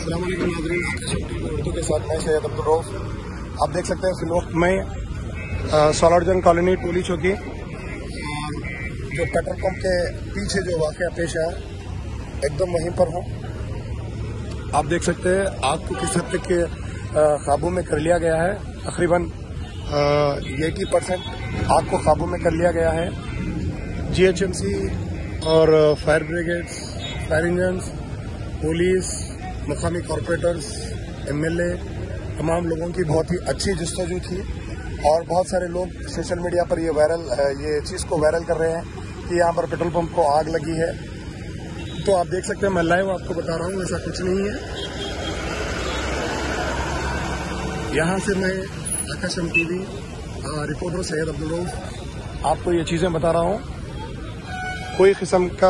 अस्सलाम वालेकुम नाज़रीन, उर्दू के साथ मैं सैयद अब्दुल रऊफ। आप देख सकते हैं इस वक्त मैं सलारजंग कॉलोनी टोली चौकी जो पेट्रोल पंप के पीछे जो वाक़या पेश आया एकदम वहीं पर हूँ। आप देख सकते हैं आग को किस हद तक काबू में कर लिया गया है। तकरीबन 80% आग को काबू में कर लिया गया है। GHMC और fire brigades, fire engines, police, मुकामी कॉरपोरेटर्स, MLA, तमाम लोगों की बहुत ही अच्छी जस्तजू थी और बहुत सारे लोग सोशल मीडिया पर ये चीज़ को वायरल कर रहे हैं कि यहाँ पर पेट्रोल पंप को आग लगी है। तो आप देख सकते हैं मैं लाइव आपको बता रहा हूँ, ऐसा कुछ नहीं है। यहाँ से मैं आकाशम TV रिपोर्टर सैयद अब्दुल रऊफ आपको ये चीज़ें बता रहा हूँ। कोई किस्म का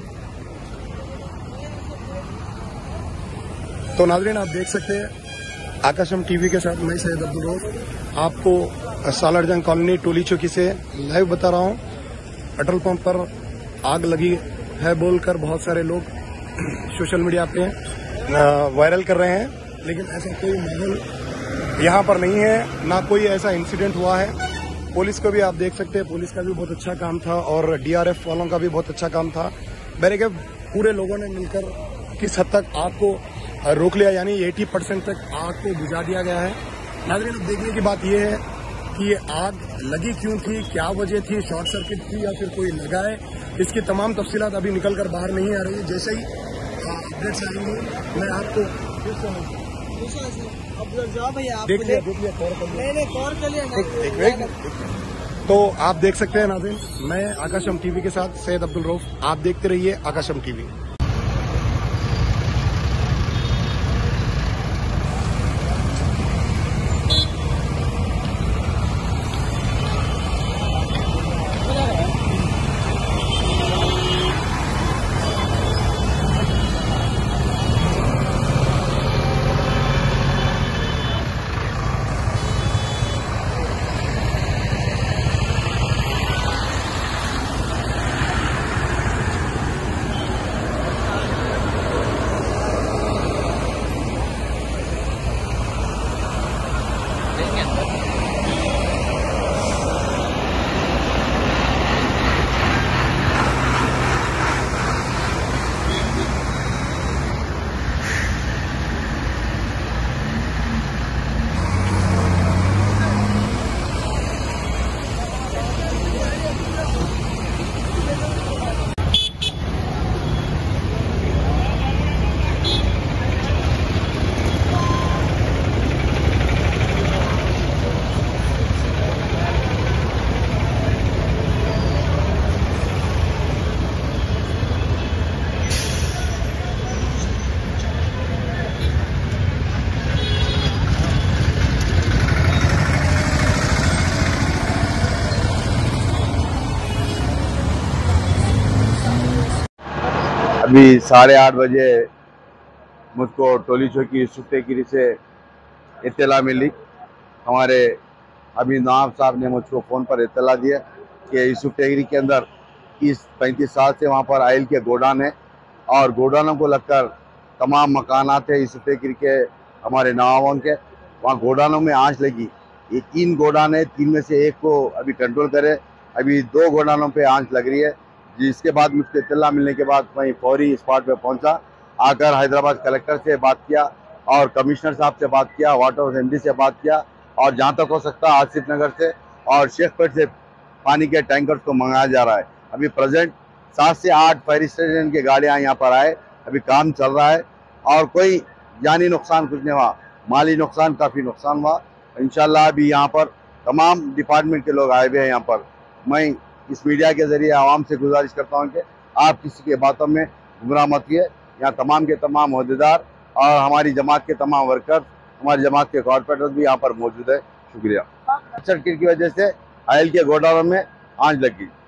तो नाज़रीन आप देख सकते हैं आकाशम TV के साथ मैं सैयद अब्दुल रऊफ आपको सालारजंग कॉलोनी टोली चौकी से लाइव बता रहा हूँ। पेट्रोल पंप पर आग लगी है बोलकर बहुत सारे लोग सोशल मीडिया पे वायरल कर रहे हैं, लेकिन ऐसा कोई माहौल यहाँ पर नहीं है, ना कोई ऐसा इंसिडेंट हुआ है। पुलिस को भी आप देख सकते हैं, पुलिस का भी बहुत अच्छा काम था और DRF वालों का भी बहुत अच्छा काम था। बहरके पूरे लोगों ने मिलकर किस हद तक आग को रोक लिया, यानी 80% तक आग को बुझा दिया गया है। नाज़रीन अब देखने की बात यह है कि ये आग लगी क्यों थी, क्या वजह थी, शॉर्ट सर्किट थी या फिर कोई लगा है, इसकी तमाम तफसीलात अभी निकल कर बाहर नहीं आ रही है। जैसे ही अपडेट्स आएंगे मैं आपको देख लिया तो आप देख सकते हैं नाज़रीन, मैं आकाशम TV के साथ सैयद अब्दुल रऊफ, आप देखते रहिए आकाशम TV। अभी 8:30 बजे मुझको टोली चौकी सुफ्तेगिरी से इत्तला मिली। हमारे अभी नवाब साहब ने मुझको फ़ोन पर इत्तला दिया कि सुफ्तेगिरी के अंदर 30-35 साल से वहाँ पर आयल के गोडान है और गोडानों को लगकर तमाम मकानात है इस सुफ्तेगिरी के हमारे नवाबों के, वहाँ गोडानों में आंच लगी। ये 3 गोडान है, 3 में से 1 को अभी कंट्रोल करे, अभी 2 गोडानों पे आंच लग रही है। जिसके बाद मुझको इत्तला मिलने के बाद मैं फौरी स्पॉट पे पहुंचा, आकर हैदराबाद कलेक्टर से बात किया और कमिश्नर साहब से बात किया, वाटर MD से बात किया और जहां तक हो सकता आसिफ नगर से और शेखपेट से पानी के टैंकर्स को मंगाया जा रहा है। अभी प्रेजेंट 7 से 8 फायर स्टेशन की गाड़ियां यहाँ पर आए, अभी काम चल रहा है और कोई जानी नुकसान कुछ नहीं हुआ, माली नुकसान काफ़ी नुकसान हुआ। इंशाल्लाह अभी यहाँ पर तमाम डिपार्टमेंट के लोग आए हुए हैं यहाँ पर। मैं इस मीडिया के जरिए आवाम से गुजारिश करता हूं कि आप किसी के बातों में गुमराह मत किए। यहाँ तमाम के तमाम ओहदेदार और हमारी जमात के तमाम वर्कर्स, हमारी जमात के कॉरपोरेटर्स भी यहाँ पर मौजूद है। शुक्रिया। सर्किट की वजह से आयल के गोडाउन में आंच लग गई।